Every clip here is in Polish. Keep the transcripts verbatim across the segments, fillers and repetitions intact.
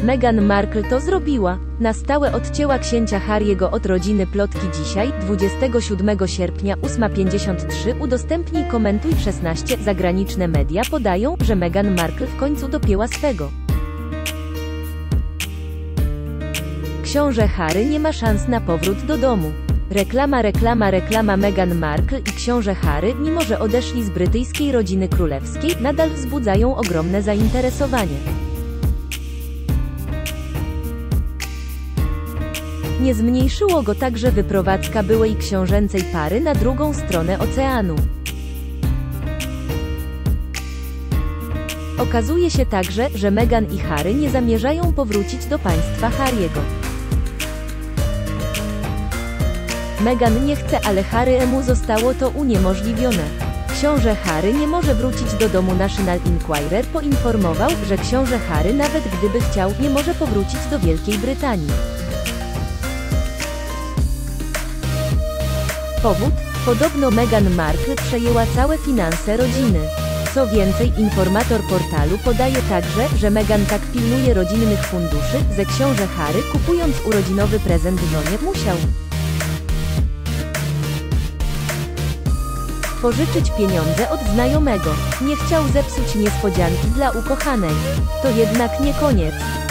Meghan Markle to zrobiła. Na stałe odcięła księcia Harry'ego od rodziny. Plotki dzisiaj, dwudziestego siódmego sierpnia, ósma pięćdziesiąt trzy. Udostępnij, komentuj. szesnaście. Zagraniczne media podają, że Meghan Markle w końcu dopięła swego. Książę Harry nie ma szans na powrót do domu. Reklama, reklama, reklama. Meghan Markle i książę Harry, mimo że odeszli z brytyjskiej rodziny królewskiej, nadal wzbudzają ogromne zainteresowanie. Nie zmniejszyło go także wyprowadzka byłej książęcej pary na drugą stronę oceanu. Okazuje się także, że Meghan i Harry nie zamierzają powrócić do państwa Harry'ego. Meghan nie chce, ale Harry'emu zostało to uniemożliwione. Książę Harry nie może wrócić do domu. National Enquirer poinformował, że książę Harry, nawet gdyby chciał, nie może powrócić do Wielkiej Brytanii. Powód? Podobno Meghan Markle przejęła całe finanse rodziny. Co więcej, informator portalu podaje także, że Meghan tak pilnuje rodzinnych funduszy, że książę Harry, kupując urodzinowy prezent żonie, musiał pożyczyć pieniądze od znajomego. Nie chciał zepsuć niespodzianki dla ukochanej. To jednak nie koniec.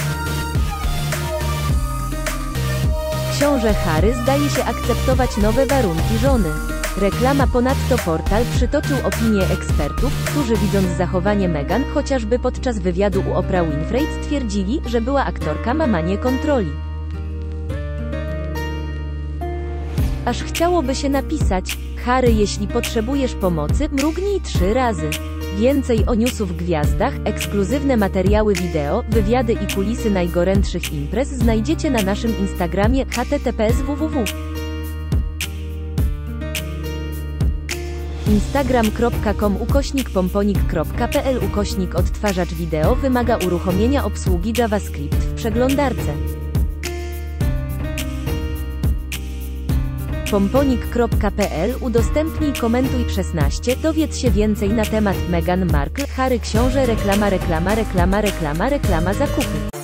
Książę Harry zdaje się akceptować nowe warunki żony. Reklama. Ponadto portal przytoczył opinię ekspertów, którzy widząc zachowanie Meghan, chociażby podczas wywiadu u Oprah Winfrey, stwierdzili, że była aktorka ma manię kontroli. Aż chciałoby się napisać: Harry, jeśli potrzebujesz pomocy, mrugnij trzy razy. Więcej o newsu w gwiazdach, ekskluzywne materiały wideo, wywiady i kulisy najgorętszych imprez znajdziecie na naszym Instagramie h t t p s www. instagram kropka com ukośnik pomponik kropka p l ukośnik odtwarzacz wideo wymaga uruchomienia obsługi JavaScript w przeglądarce. pomponik kropka p l udostępnij, komentuj. szesnaście. Dowiedz się więcej na temat Meghan Markle, Harry, książę. Reklama, reklama, reklama, reklama, reklama zakupy.